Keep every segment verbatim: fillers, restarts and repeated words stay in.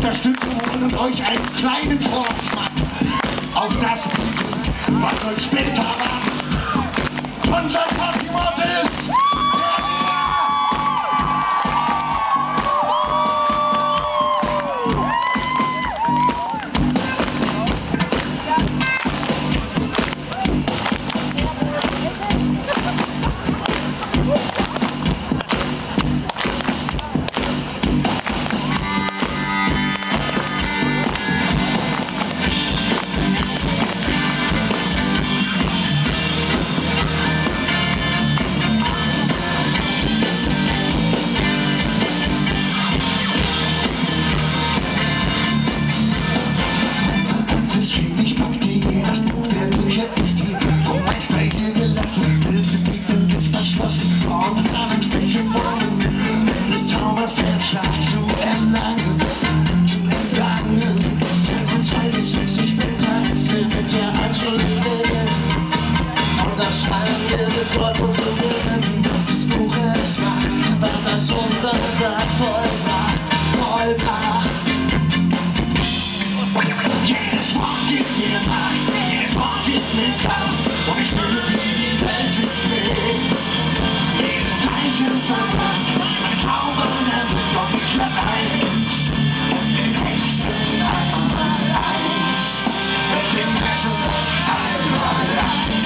Unterstützung und euch einen kleinen Vorgeschmack auf das bieten, was euch später erwartet. Konstantin Mortis! Schlaf zu erlangen, zu entgangen. dreiundzwanzig Weltwechsel mit der Anschläge und das Schreiben des Goldmunds zu gewinnen. Des Buches Macht, war das Wunderwerk vollbracht, vollbracht. Jedes Wort gibt mir Macht, jedes Wort gibt mir Kraft und ich spüre, wie die Welt sich dreht. Jedes Zeichen verbrannt, ein Zauber erweckt und ich werd eins mit den Hexen einmal eins, mit den Hexen einmal eins.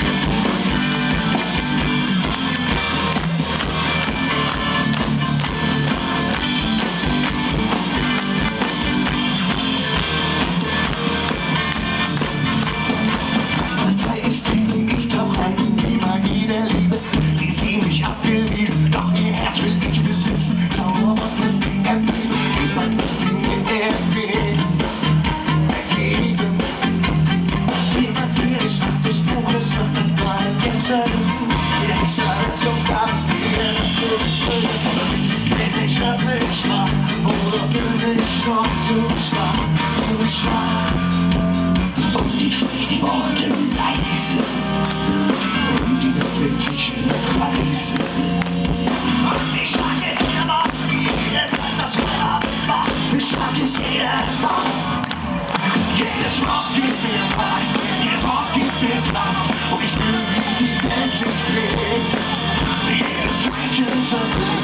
Doch ihr Herz will ich besitzen, Zauber und lässt sie erblicken, und man lässt sie mir ergeben, ergeben. Wie man viel ist, macht des Buches, macht den Ball desselben. Die Hexe als uns gab, die er das Gefühl. Bin ich wirklich schwach, oder bin ich noch zu schwach, zu schwach? Und ich sprich die Worte leise, und die Welt dreht sich in der Kreise. Ich schlag es ihr Mord, jedenfalls das Feuer war. Ich schlag es ihr Mord. Jedes Wort gibt mir Macht, jedes Wort gibt mir Kraft. Und ich spüre, wie die Welt sich dreht. Jedes Zeichen verliert.